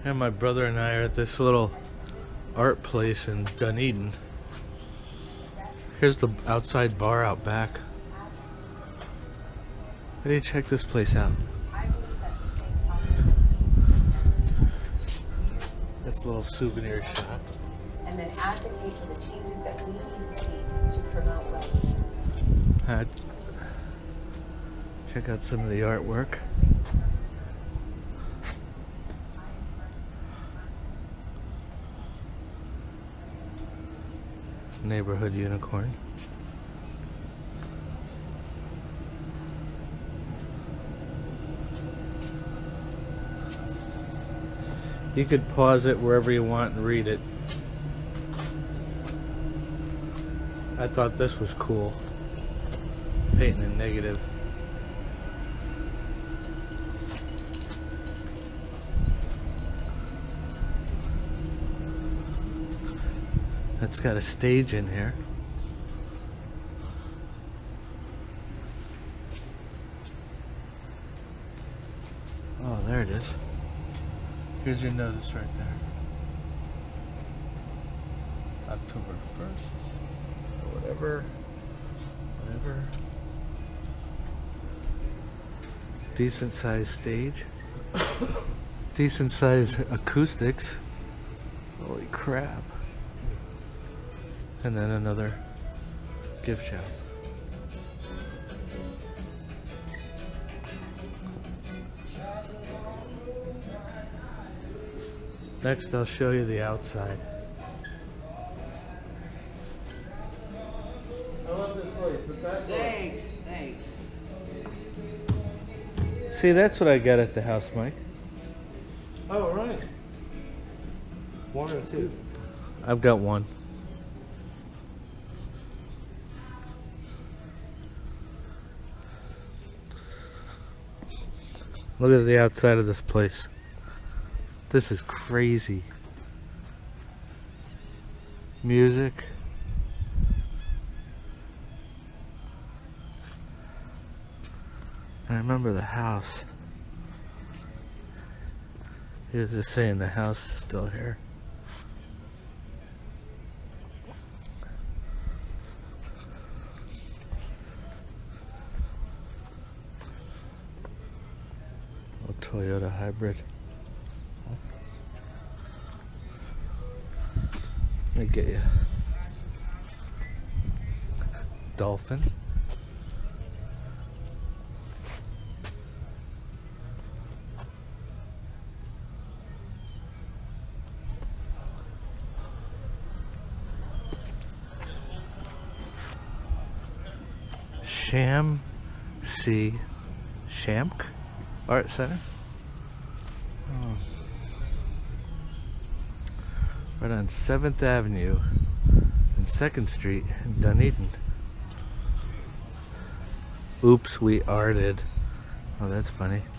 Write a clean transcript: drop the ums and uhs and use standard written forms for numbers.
And my brother and I are at this little art place in Dunedin. Here's the outside bar out back. How do you check this place out? That's a little souvenir shop. And then advocate for the changes that we need to see to promote well-being. Check out some of the artwork. Neighborhood unicorn. You could pause it wherever you want and read it. I thought this was cool. Painting in negative. It's got a stage in here. Oh, there it is. Here's your notice right there. October 1st, or whatever. Decent sized stage. Decent sized acoustics. Holy crap. And then another gift shop. Next, I'll show you the outside. I love this place. Thanks. See, that's what I got at the house, Mike. Oh, right. One or two? I've got one. Look at the outside of this place. This is crazy. Music. I remember the house. He was just saying the house is still here. A Toyota hybrid. Let me get you. Dolphin. Shamk Art Center. Oh. Right on 7th Avenue and 2nd Street in Dunedin. Oops, we arted. Oh, that's funny.